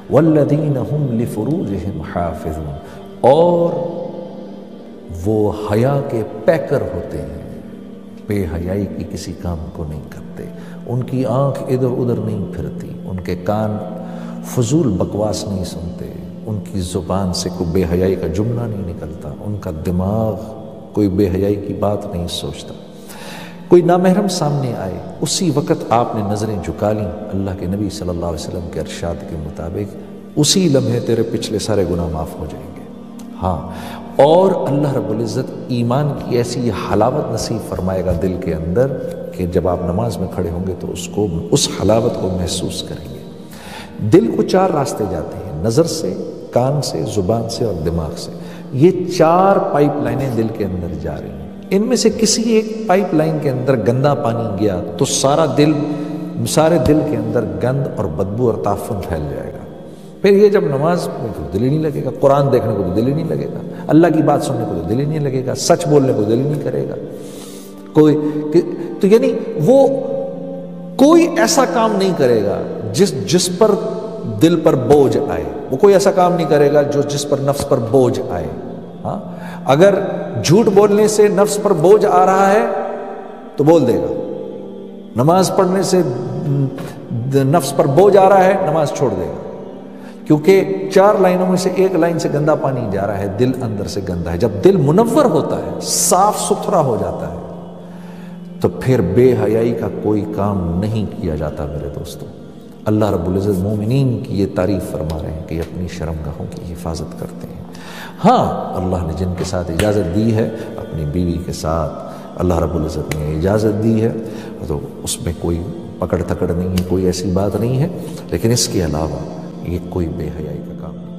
والذین هم لفروجہم حافظون، اور وہ حیا کے پیکر ہوتے ہیں، بے حیائی کی کسی کام کو نہیں کرتے، ان کی آنکھ ادھر ادھر نہیں پھرتی، ان کے کان فضول بکواس نہیں سنتے، ان کی زبان سے کوئی بے حیائی کا جملہ نہیں نکلتا، ان کا دماغ کوئی بے حیائی کی بات نہیں سوچتا۔ کوئی نامحرم سامنے آئے، اسی وقت آپ نے نظریں جھکا لیں، اللہ کے نبی صلی اللہ علیہ وسلم کے ارشاد کے مطابق اسی لمحے تیرے پچھلے سارے گناہ معاف ہو جائیں گے۔ ہاں، اور اللہ رب العزت ایمان کی ایسی حلاوت نصیب فرمائے گا دل کے اندر کہ جب آپ نماز میں کھڑے ہوں گے تو اس حلاوت کو محسوس کریں گے۔ دل کو 4 راستے جاتے ہیں، نظر سے، کان سے، زبان سے اور دماغ سے۔ یہ 4 پائپ لائنیں دل کے اندر جا رہی ہیں، ان میں سے کسی ایک پائپ لائن کے اندر گندا پانی گیا تو سارے دل کے اندر گند اور بدبو اور تعفن پھیل جائے گا۔ پھر یہ جب نماز میں تو دل ہی نہیں لگے گا، قرآن دیکھنے کو تو دل ہی نہیں لگے گا، اللہ کی بات سننے کو تو دل ہی نہیں لگے گا، سچ بولنے کو دل ہی نہیں کرے گا تو یعنی وہ کوئی ایسا کام نہیں کرے گا جس پر دل پر بوجھ آئے، وہ کوئی ایسا کام نہیں کرے گا جس پر نفس پر بوجھ آئے۔ ہاں، اگر جھوٹ بولنے سے نفس پر بوجھ آ رہا ہے تو بول دے گا، نماز پڑھنے سے نفس پر بوجھ آ رہا ہے نماز چھوڑ دے گا، کیونکہ 4 لائنوں میں سے ایک لائن سے گندا پانی جا رہا ہے، دل اندر سے گندا ہے۔ جب دل منور ہوتا ہے، صاف ستھرا ہو جاتا ہے، تو پھر بے حیائی کا کوئی کام نہیں کیا جاتا میرے دوستوں۔ اللہ رب العزت مومنین کی یہ تعریف فرما رہے ہیں کہ اپنی شرمگاہوں کی حفاظت کرتے ہیں۔ ہاں، اللہ نے جن کے ساتھ اجازت دی ہے، اپنی بیوی کے ساتھ اللہ رب العزت نے اجازت دی ہے، تو اس میں کوئی پکڑ تکڑ نہیں ہے، کوئی ایسی بات نہیں ہے، لیکن اس کے علاوہ یہ کوئی بے حیائی کا کام نہیں۔